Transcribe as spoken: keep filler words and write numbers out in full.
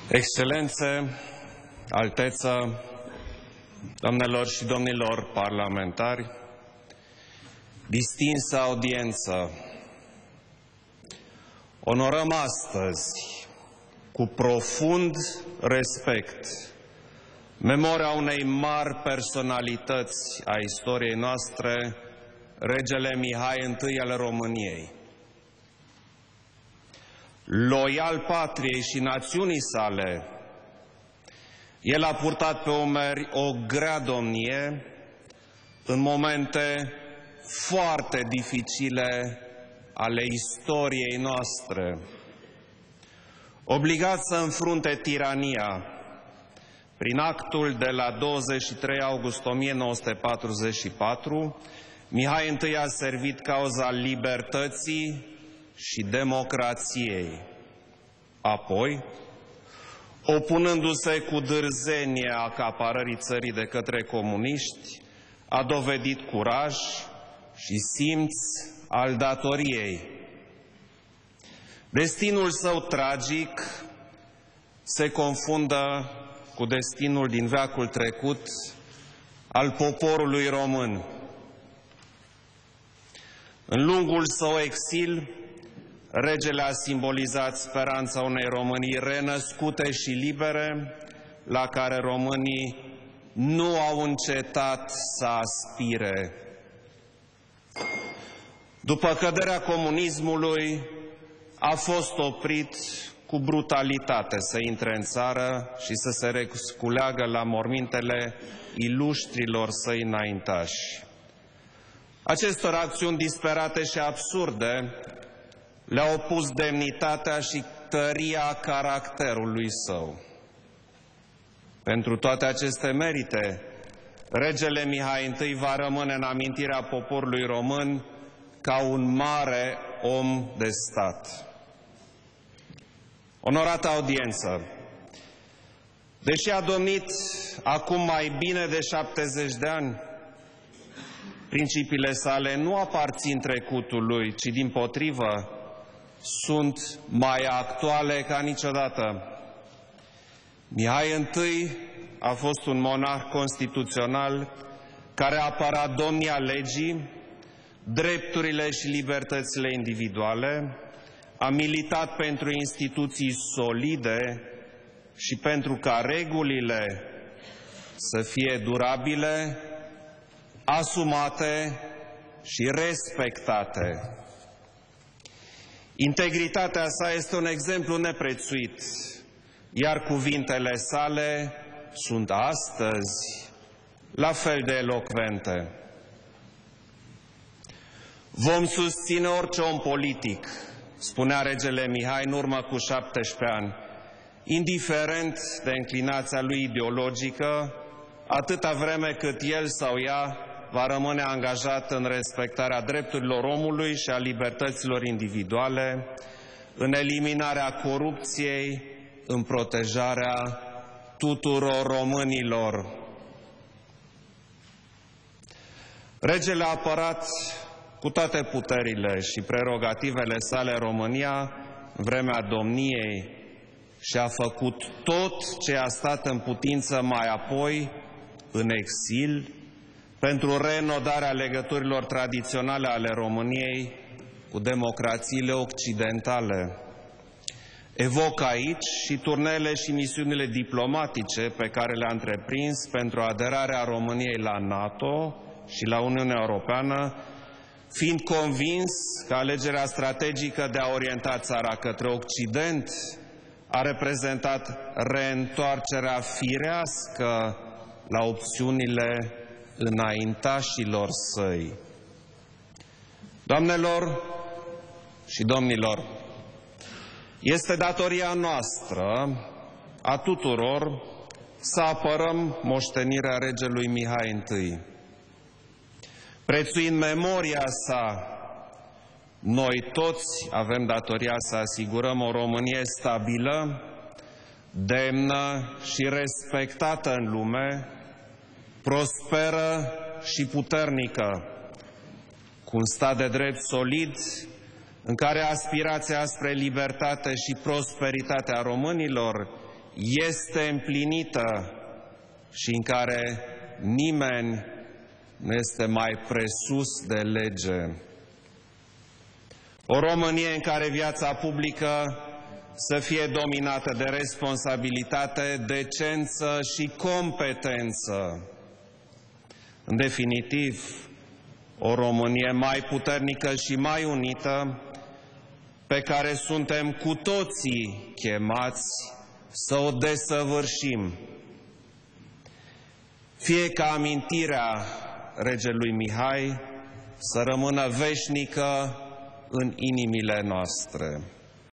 Excelențe, Alteță, doamnelor și domnilor parlamentari, distinsă audiență, onorăm astăzi cu profund respect memoria unei mari personalități a istoriei noastre, regele Mihai întâi al României. Loial patriei și națiunii sale, el a purtat pe umeri o grea domnie în momente foarte dificile ale istoriei noastre. Obligat să înfrunte tirania prin actul de la douăzeci și trei august o mie nouă sute patruzeci și patru, Mihai întâi a servit cauza libertății și democrației. Apoi, opunându-se cu dârzenie acaparării țării de către comuniști, a dovedit curaj și simț al datoriei. Destinul său tragic se confundă cu destinul din veacul trecut al poporului român. În lungul său exil, regele a simbolizat speranța unei Românii renăscute și libere, la care românii nu au încetat să aspire. După căderea comunismului, a fost oprit cu brutalitate să intre în țară și să se resculeagă la mormintele iluștrilor săi înaintași. Acestor acțiuni disperate și absurde le-au opus demnitatea și tăria caracterului său. Pentru toate aceste merite, regele Mihai întâi va rămâne în amintirea poporului român ca un mare om de stat. Onorată audiență, deși a domnit acum mai bine de șaptezeci de ani, principiile sale nu aparțin trecutului, ci dimpotrivă sunt mai actuale ca niciodată. Mihai întâi a fost un monarh constituțional care a apărat domnia legii, drepturile și libertățile individuale, a militat pentru instituții solide și pentru ca regulile să fie durabile, asumate și respectate. Integritatea sa este un exemplu neprețuit, iar cuvintele sale sunt astăzi la fel de elocvente. Vom susține orice om politic, spunea regele Mihai în urmă cu șaptesprezece ani, indiferent de înclinația lui ideologică, atâta vreme cât el sau ea va rămâne angajat în respectarea drepturilor omului și a libertăților individuale, în eliminarea corupției, în protejarea tuturor românilor. Regele a apărat cu toate puterile și prerogativele sale România în vremea domniei și a făcut tot ce a stat în putință mai apoi în exil pentru reînnodarea legăturilor tradiționale ale României cu democrațiile occidentale. Evoc aici și turneele și misiunile diplomatice pe care le-a întreprins pentru aderarea României la NATO și la Uniunea Europeană, fiind convins că alegerea strategică de a orienta țara către Occident a reprezentat reîntoarcerea firească la opțiunile înaintașilor săi. Doamnelor și domnilor, este datoria noastră a tuturor să apărăm moștenirea regelui Mihai întâi. Prețuind memoria sa, noi toți avem datoria să asigurăm o Românie stabilă, demnă și respectată în lume, prosperă și puternică, cu un stat de drept solid, în care aspirația spre libertate și prosperitatea românilor este împlinită și în care nimeni nu este mai presus de lege. O Românie în care viața publică să fie dominată de responsabilitate, decență și competență. În definitiv, o Românie mai puternică și mai unită, pe care suntem cu toții chemați să o desăvârșim. Fie ca amintirea regelui Mihai să rămână veșnică în inimile noastre.